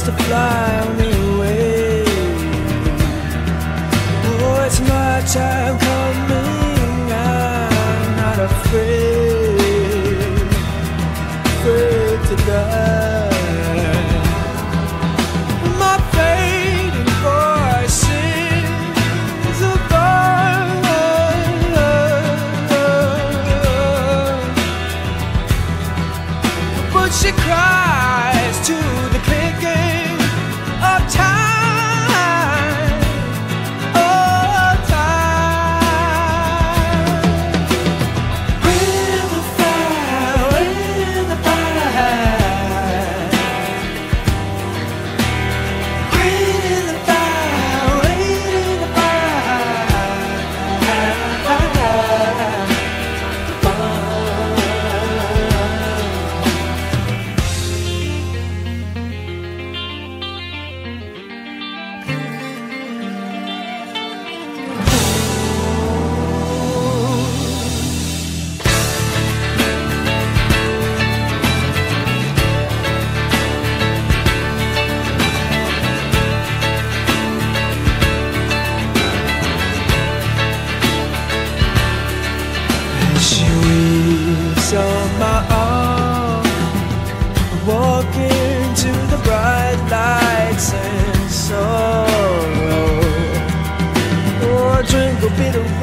wants to fly me away. Oh, it's my time coming, I'm not afraid to die. My fading voice sings above, but she cries to the clicking of time, of time. When the fire, when the fire, wait in the fire, wait in the she weeps on my arm, walking to the bright lights and sorrow. Oh, drink a bit of